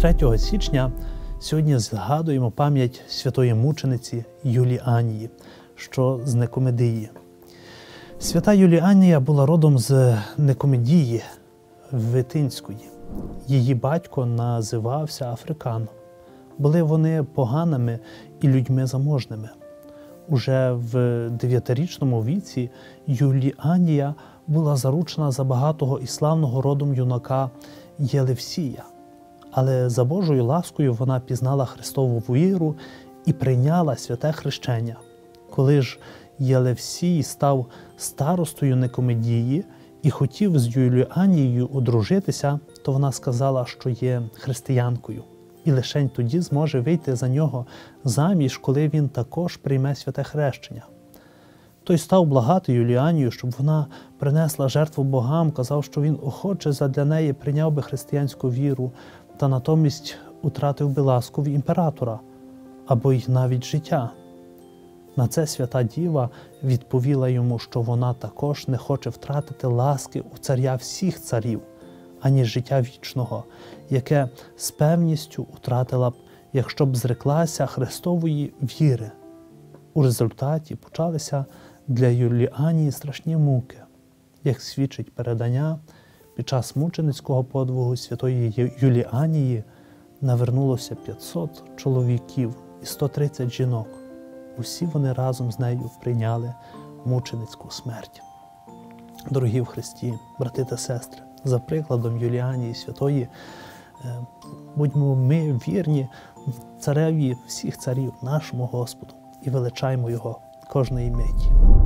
3 січня сьогодні згадуємо пам'ять святої мучениці Юліанії, що з Никомедії. Свята Юліанія була родом з Никомедії Витинської. Її батько називався Африканом. Були вони поганими і людьми заможними. Уже в 9-річному віці Юліанія була заручена за багатого і славного родом юнака Єлевсія. Але за Божою ласкою вона пізнала Христову віру і прийняла святе хрещення. Коли ж Єлевсій став старостою Никомедії і хотів з Юліанією одружитися, то вона сказала, що є християнкою. І лишень тоді зможе вийти за нього заміж, коли він також прийме святе хрещення. Той став благати Юліанію, щоб вона принесла жертву богам, казав, що він охоче задля неї прийняв би християнську віру, та натомість утратив би ласку в імператора, або й навіть життя. На це свята діва відповіла йому, що вона також не хоче втратити ласки у царя всіх царів, ані життя вічного, яке з певністю втратила б, якщо б зреклася Христової віри. У результаті почалися для Юліанії страшні муки. Як свідчить передання, під час мученицького подвигу святої Юліанії навернулося 500 чоловіків і 130 жінок. Усі вони разом з нею прийняли мученицьку смерть. Дорогі в Христі, брати та сестри, за прикладом Юліанії Святої, будьмо ми вірні цареві всіх царів, нашому Господу, і величаймо Його кожної миті.